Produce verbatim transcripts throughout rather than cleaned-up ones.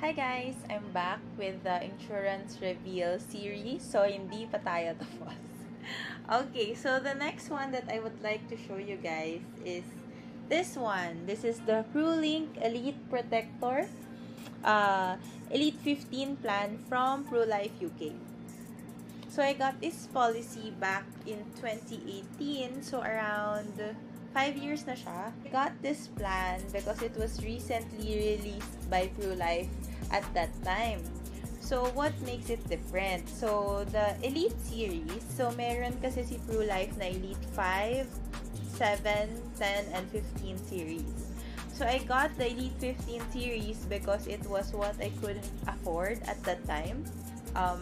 Hi guys! I'm back with the Insurance Reveal series. So, hindi pa tayo tapos. Okay, so the next one that I would like to show you guys is this one. This is the PruLink Elite Protector uh, Elite fifteen plan from PruLife U K. So, I got this policy back in twenty eighteen. So, around five years na siya. I got this plan because it was recently released by PruLife at that time. So, what makes it different? So, the Elite series, so meron kasi si PruLife na Elite five, seven, ten, and fifteen series. So, I got the Elite fifteen series because it was what I couldn't afford at that time. Um,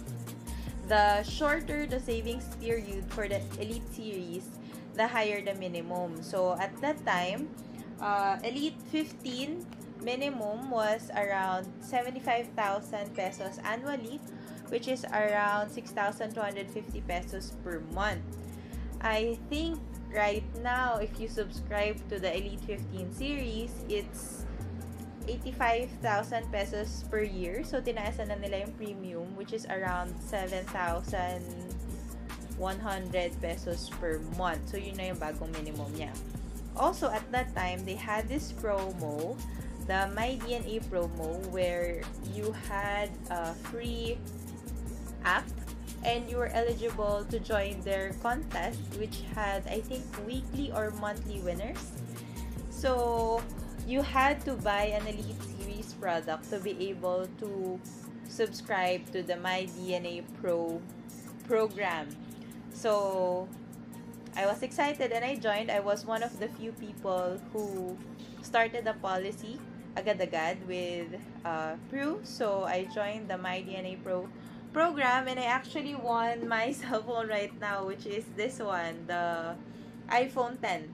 the shorter the savings period for the Elite series, the higher the minimum. So, at that time, uh, Elite fifteen minimum was around seventy-five thousand pesos annually, which is around six thousand two hundred fifty pesos per month. I think right now, if you subscribe to the Elite fifteen series, it's eighty-five thousand pesos per year. So, tinaasan na nila yung premium, which is around seven thousand one hundred pesos per month. So, yun na yung bagong minimum niya. Also, at that time, they had this promo, the My D N A promo, where you had a free app and you were eligible to join their contest, which had, I think, weekly or monthly winners. So, you had to buy an Elite Series product to be able to subscribe to the My D N A Pro program. So, I was excited and I joined. I was one of the few people who started the policy agad-agad with uh, Pru. So, I joined the My D N A Pro program and I actually won my cell phone right now, which is this one, the iPhone ten.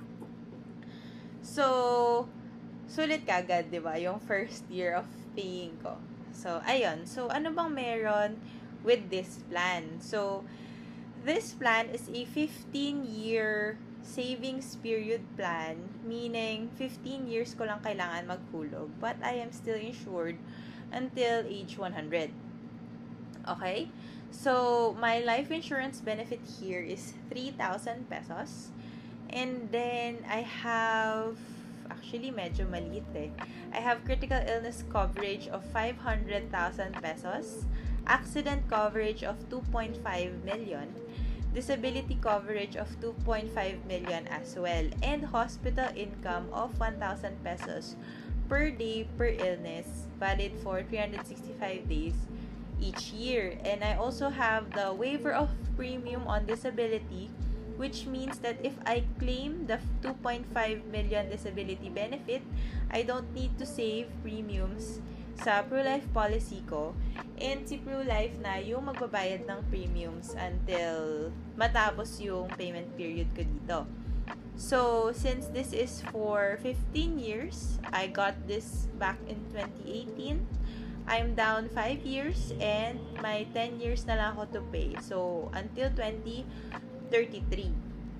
So, sulit kagad, di ba? Yung first year of paying ko. So, ayun. So, ano bang meron with this plan? So, this plan is a fifteen-year savings period plan, meaning fifteen years ko lang kailangan maghulog, but I am still insured until age one hundred. Okay? So, my life insurance benefit here is three thousand pesos. And then, I have, actually, medyo maliit eh. I have critical illness coverage of five hundred thousand pesos, accident coverage of two point five million, disability coverage of two point five million as well, and hospital income of one thousand pesos per day per illness, valid for three hundred sixty-five days each year. And I also have the waiver of premium on disability, which means that if I claim the two point five million disability benefit, I don't need to save premiums sa PruLife policy ko, and si PruLife na yung magbabayad ng premiums until matapos yung payment period ko dito. So, since this is for fifteen years, I got this back in twenty eighteen. I'm down five years and my ten years na lang ako to pay. So, until twenty thirty-three.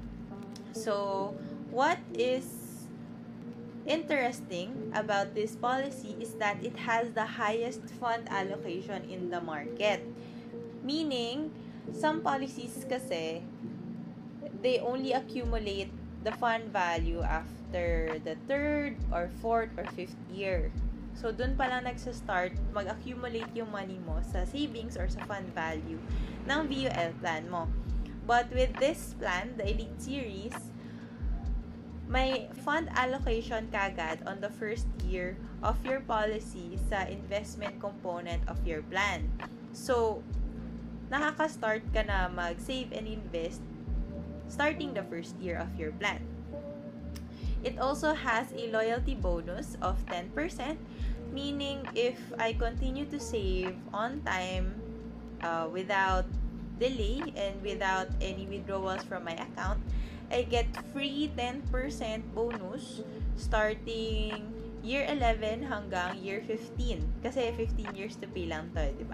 So, what is interesting about this policy is that it has the highest fund allocation in the market. Meaning, some policies kasi, they only accumulate the fund value after the third or fourth or fifth year. So, dun pa lang nagsa-start mag-accumulate yung money mo sa savings or sa fund value ng V U L plan mo. But with this plan, the Elite Series, may fund allocation kagad on the first year of your policy sa investment component of your plan. So, nakaka-start ka na mag-save and invest starting the first year of your plan. It also has a loyalty bonus of ten percent, meaning if I continue to save on time uh, without delay and without any withdrawals from my account, I get free ten percent bonus starting year eleven hanggang year fifteen. Kasi fifteen years to pay lang to, di ba?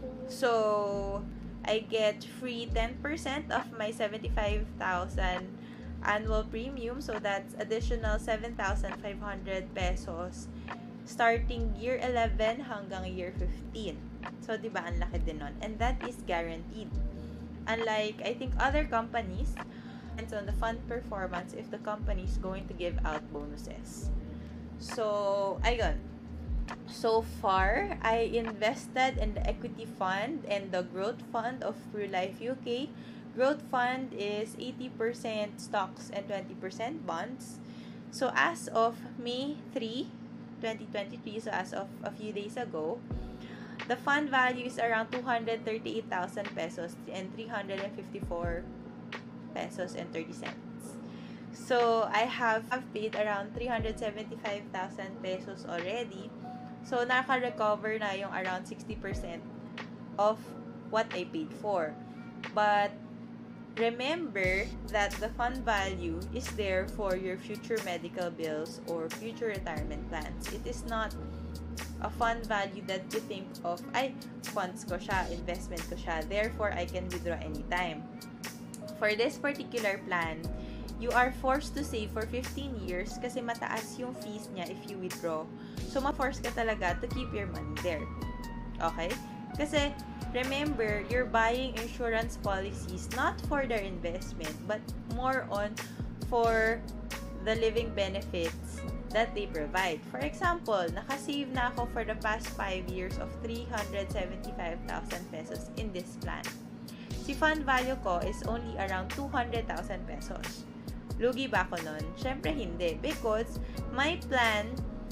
So, I get free ten percent of my seventy-five thousand annual premium. So, that's additional seven thousand five hundred pesos starting year eleven hanggang year fifteen. So, di ba, ang laki din nun. And that is guaranteed. Unlike, I think, other companies, depends on the fund performance if the company is going to give out bonuses. So, ayun. So far, I invested in the equity fund and the growth fund of Pure Life U K. Growth fund is eighty percent stocks and twenty percent bonds. So as of May third, twenty twenty-three, so as of a few days ago, the fund value is around two hundred thirty-eight thousand pesos and three hundred fifty-four pesos and thirty cents. So I have, have paid around three hundred seventy-five thousand pesos already. So, naka-recover na yung around sixty percent of what I paid for. But, remember that the fund value is there for your future medical bills or future retirement plans. It is not a fund value that you think of, ay, funds ko siya, investment ko siya, therefore, I can withdraw anytime. For this particular plan, you are forced to save for fifteen years kasi mataas yung fees niya if you withdraw. So, ma-force ka talaga to keep your money there. Okay? Kasi, remember, you're buying insurance policies not for their investment, but more on for the living benefits that they provide. For example, nakasave na ako for the past five years of three hundred seventy-five thousand pesos in this plan. Si fund value ko is only around two hundred thousand pesos. Lugi ba ako nun? Syempre hindi. Because my plan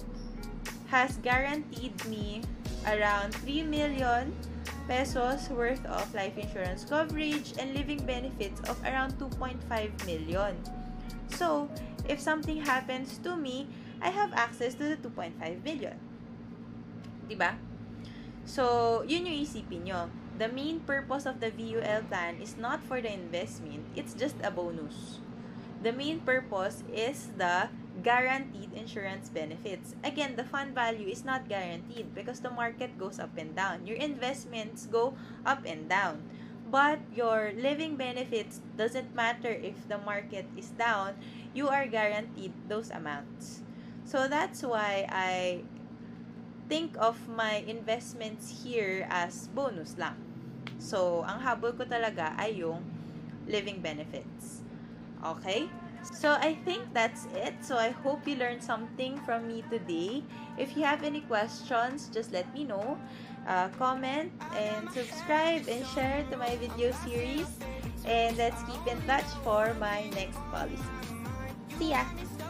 has guaranteed me around three million pesos worth of life insurance coverage and living benefits of around two point five million. So, if something happens to me, I have access to the two point five million. Diba? So, yun yung isipin nyo. The main purpose of the V U L plan is not for the investment. It's just a bonus. The main purpose is the guaranteed insurance benefits. Again, the fund value is not guaranteed because the market goes up and down. Your investments go up and down. But your living benefits doesn't matter if the market is down, you are guaranteed those amounts. So that's why I think of my investments here as bonus lang. So, ang habol ko talaga ay yung living benefits. Okay? So, I think that's it. So, I hope you learned something from me today. If you have any questions, just let me know. Uh, comment and subscribe and share to my video series. And let's keep in touch for my next policy. See ya!